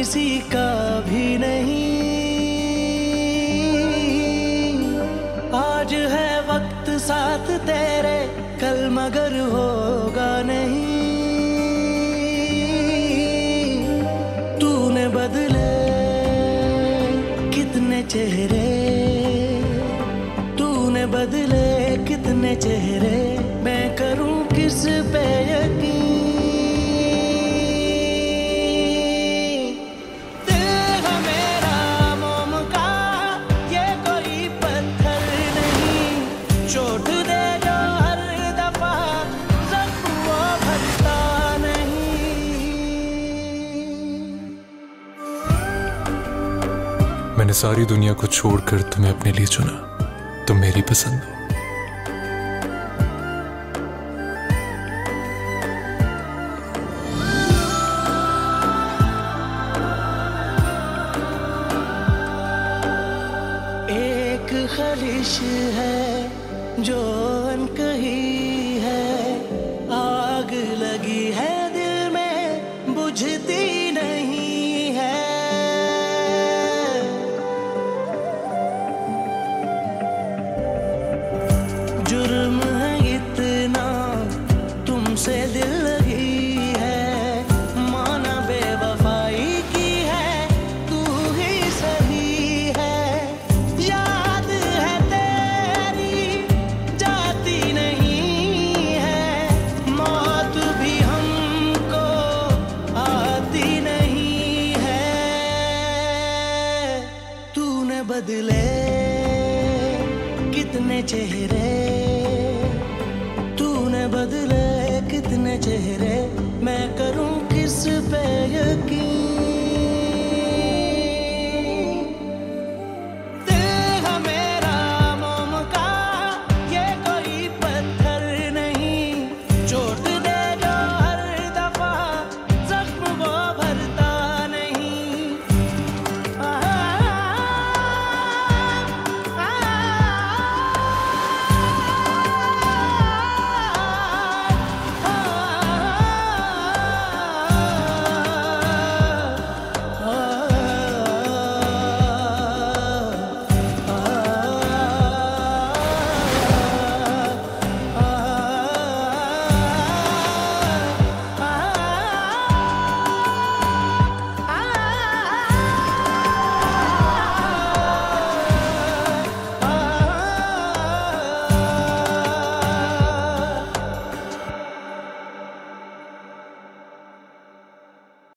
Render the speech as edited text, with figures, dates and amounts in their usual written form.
किसी का भी नहीं। आज है वक्त साथ तेरे, कल मगर होगा नहीं। तूने बदले कितने चेहरे, तूने बदले कितने चेहरे, मैं करूं किस पे यकीन। चोट दे जो हर दफा, जख्म वो भरता नहीं। मैंने सारी दुनिया को छोड़कर तुम्हें अपने लिए चुना, तुम मेरी पसंद हो। एक ख्वाहिश है जो अनकही है, आग लगी है दिल में बुझती नहीं है। जुर्म है इतना तुमसे दिल लगी है, माना बेवफाई की है, तू ही सही है। याद है तेरी जाती नहीं है, मौत भी हमको आती नहीं है। तूने बदले कितने चेहरे, तूने बदले कितने चेहरे, मैं करूं किस पे यकीन।